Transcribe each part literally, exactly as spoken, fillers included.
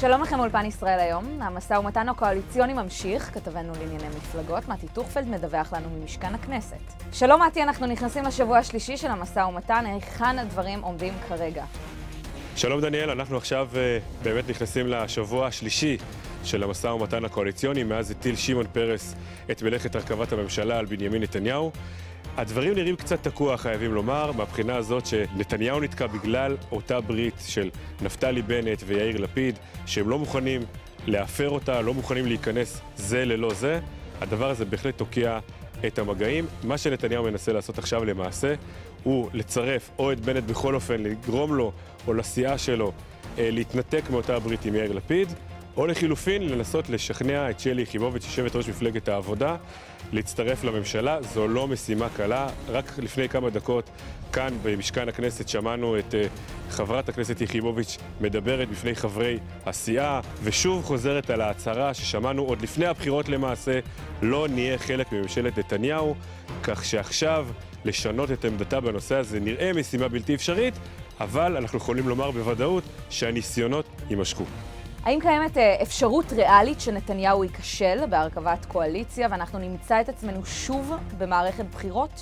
שלום לכם אולפן ישראל היום. המשא ומתן הקואליציוני ממשיך, כתבנו לענייני מפלגות, מתי טוכפלד מדווח לנו ממשכן הכנסת. שלום מתי, אנחנו נכנסים לשבוע השלישי של המשא ומתן, היכן הדברים עומדים כרגע? שלום דניאל, אנחנו עכשיו uh, באמת נכנסים לשבוע השלישי של המשא ומתן הקואליציוני, מאז הטיל שמעון פרס את מלאכת הרכבת הממשלה על בנימין נתניהו. הדברים נראים קצת תקוע, חייבים לומר, מהבחינה הזאת שנתניהו נתקע בגלל אותה ברית של נפתלי בנט ויאיר לפיד, שהם לא מוכנים להפר אותה, לא מוכנים להיכנס זה ללא זה. הדבר הזה בהחלט תוקע את המגעים. מה שנתניהו מנסה לעשות עכשיו למעשה, הוא לצרף או את בנט בכל אופן, לגרום לו או לסיעה שלו להתנתק מאותה ברית עם יאיר לפיד, או לחילופין לנסות לשכנע את שלי יחימוביץ', יושבת ראש מפלגת העבודה, להצטרף לממשלה. זו לא משימה קלה. רק לפני כמה דקות כאן במשכן הכנסת שמענו את uh, חברת הכנסת יחימוביץ' מדברת בפני חברי הסיעה, ושוב חוזרת על ההצהרה ששמענו עוד לפני הבחירות למעשה, לא נהיה חלק מממשלת נתניהו, כך שעכשיו לשנות את עמדתה בנושא הזה נראה משימה בלתי אפשרית, אבל אנחנו יכולים לומר בוודאות שהניסיונות יימשכו. האם קיימת אפשרות ריאלית שנתניהו ייכשל בהרכבת קואליציה ואנחנו נמצא את עצמנו שוב במערכת בחירות?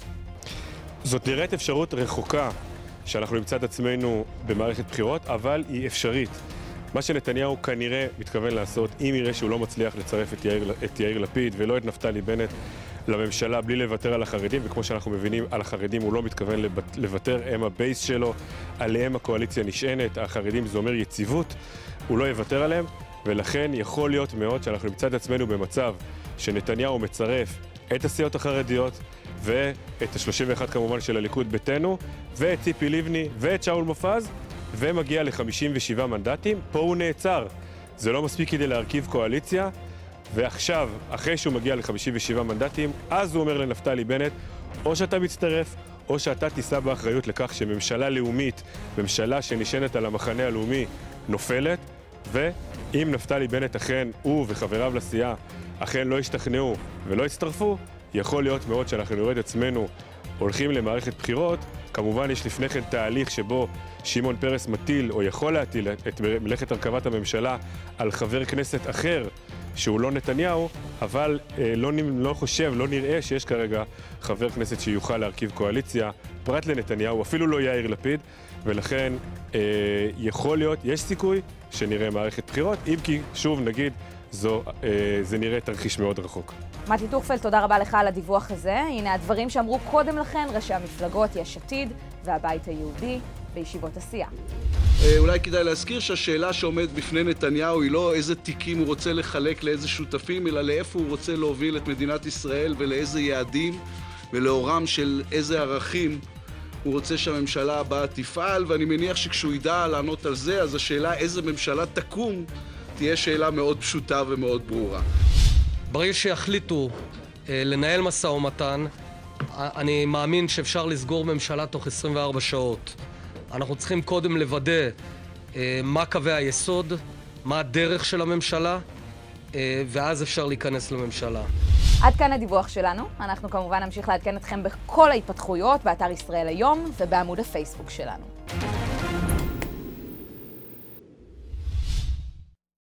זאת נראית אפשרות רחוקה שאנחנו נמצא את עצמנו במערכת בחירות, אבל היא אפשרית. מה שנתניהו כנראה מתכוון לעשות, אם יראה שהוא לא מצליח לצרף את יאיר, את יאיר לפיד ולא את נפתלי בנט לממשלה בלי לוותר על החרדים, וכמו שאנחנו מבינים, על החרדים הוא לא מתכוון לוותר, הם הבייס שלו, עליהם הקואליציה נשענת, החרדים זה אומר יציבות, הוא לא יוותר עליהם, ולכן יכול להיות מאוד שאנחנו נמצא את עצמנו במצב שנתניהו מצרף את הסיעות החרדיות ואת ה-שלושים ואחת כמובן של הליכוד ביתנו, ואת ציפי לבני ואת שאול מופז, ומגיע ל-חמישים ושבעה מנדטים. פה הוא נעצר. זה לא מספיק כדי להרכיב קואליציה, ועכשיו, אחרי שהוא מגיע ל-חמישים ושבעה מנדטים, אז הוא אומר לנפתלי בנט, או שאתה מצטרף, או שאתה תישא באחריות לכך שממשלה לאומית, ממשלה שנשענת על המחנה הלאומי, נופלת, ואם נפתלי בנט אכן, הוא וחבריו לסיעה, אכן לא ישתכנעו ולא יצטרפו, יכול להיות מאוד שאנחנו נראה את עצמנו הולכים למערכת בחירות. כמובן יש לפני כן תהליך שבו שמעון פרס מטיל או יכול להטיל את מלאכת הרכבת הממשלה על חבר כנסת אחר שהוא לא נתניהו, אבל אה, לא, לא חושב, לא נראה שיש כרגע חבר כנסת שיוכל להרכיב קואליציה פרט לנתניהו, אפילו לא יאיר לפיד, ולכן אה, יכול להיות, יש סיכוי שנראה מערכת בחירות, אם כי שוב נגיד זו, אה, זה נראה תרחיש מאוד רחוק. מתי טוכפלד, תודה רבה לך על הדיווח הזה. הנה הדברים שאמרו קודם לכן ראשי המפלגות יש עתיד והבית היהודי בישיבות הסיעה. אולי כדאי להזכיר שהשאלה שעומד בפני נתניהו היא לא איזה תיקים הוא רוצה לחלק לאיזה שותפים, אלא לאיפה הוא רוצה להוביל את מדינת ישראל ולאיזה יעדים ולאורם של איזה ערכים הוא רוצה שהממשלה הבאה תפעל, ואני מניח שכשהוא ידע לענות על זה, אז השאלה איזה ממשלה תקום תהיה שאלה מאוד פשוטה ומאוד ברורה. ברגע שיחליטו אה, לנהל משא ומתן, אני מאמין שאפשר לסגור ממשלה תוך עשרים וארבע שעות. אנחנו צריכים קודם לוודא אה, מה קווי היסוד, מה הדרך של הממשלה, אה, ואז אפשר להיכנס לממשלה. עד כאן הדיווח שלנו. אנחנו כמובן נמשיך לעדכן אתכם בכל ההתפתחויות באתר ישראל היום ובעמוד הפייסבוק שלנו.